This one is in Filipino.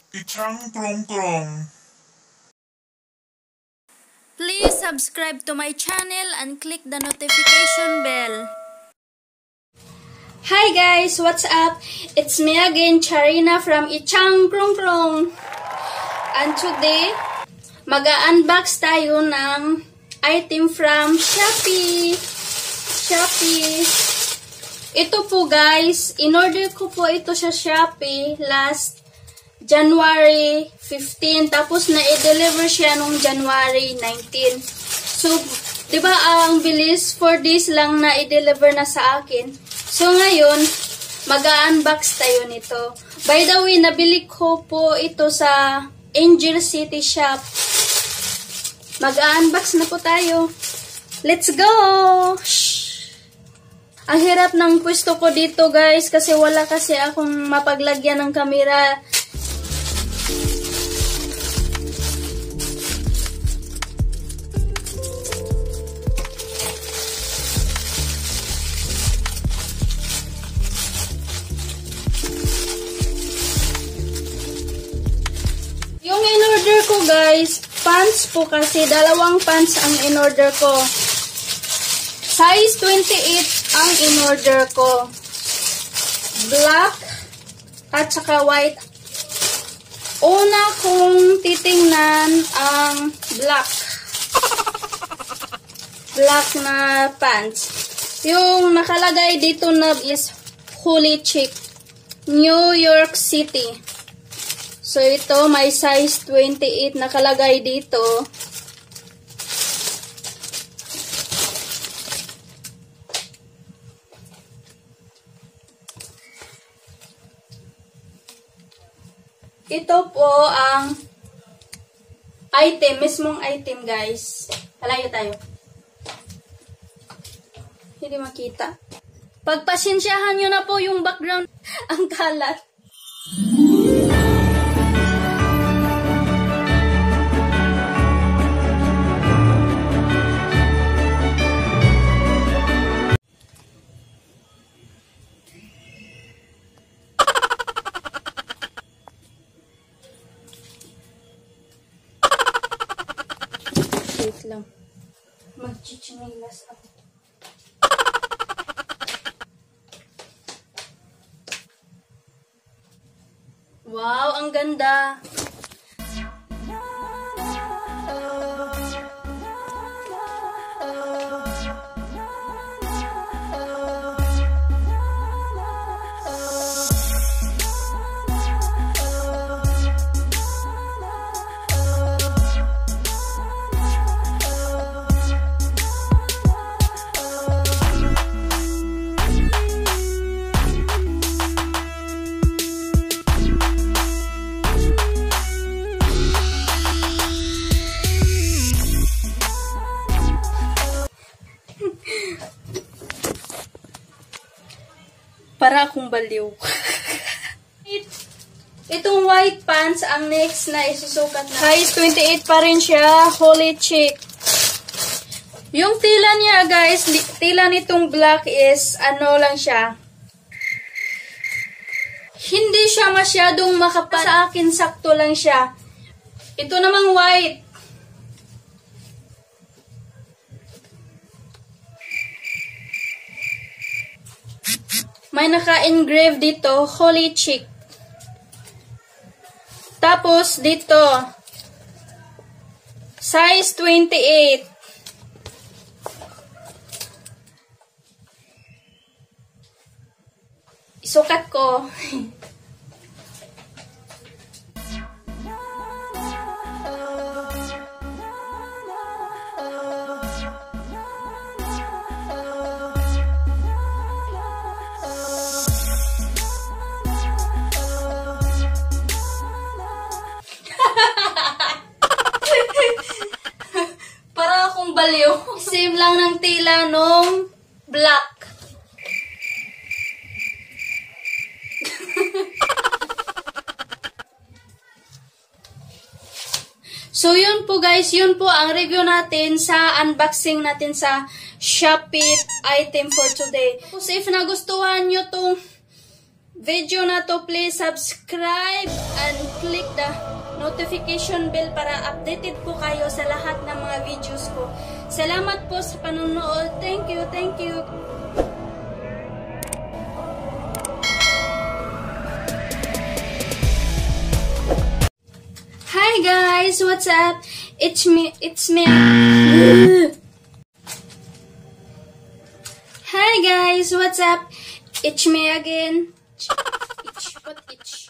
Ichang krong krong. Please subscribe to my channel and click the notification bell. Hi guys, what's up? It's me again, Charina from Ichang krong krong. And today, mag-unbox tayo ng item from Shopee. Ito po guys, in-order ko po ito sa Shopee last January 15. Tapos na-deliver siya nung January 19. So, di ba ang bilis? 4 days lang na i-deliver na sa akin. So, ngayon, mag-unbox tayo nito. By the way, nabili ko po ito sa Angel City Shop. Mag-unbox na po tayo. Let's go! Shhh! Ang hirap ng pwesto ko dito guys kasi wala kasi akong mapaglagyan ng kamera. Yung in-order ko guys, pants po kasi, dalawang pants ang in-order ko. Size 28 ang in-order ko. Black at saka white. Una kong titingnan ang black. Black na pants. Yung nakalagay dito na is Holy Chick, New York City. So, ito, may size 28 nakalagay dito. Ito po ang item, mismong item, guys. Malayo tayo. Hindi makita. Pagpasensyahan nyo na po yung background. Ang kalat. Wait lang. Mag-chichinilas ako. Wow, ang ganda. Para akong baliw. Itong white pants, ang next na isusukat na. Size 28 pa rin siya. Holy Chick. Yung tila niya, guys, tila nitong black is, ano lang siya. Hindi siya masyadong makapal. Sa akin, sakto lang siya. Ito namang white. May naka-engrave dito, Holy Chick. Tapos, dito, size 28. Isukat ko. Para akong baliw. Same lang ng tila nung black. So, yun po guys. Yun po ang review natin sa unboxing natin sa Shopee item for today. So, if nagustuhan nyo tong video na to, please subscribe and click the notification bell para updated po kayo sa lahat ng mga videos ko. Salamat po sa panonood. Thank you, thank you. Hi guys, what's up? It's me. Hi guys, what's up? It's me again. What itch?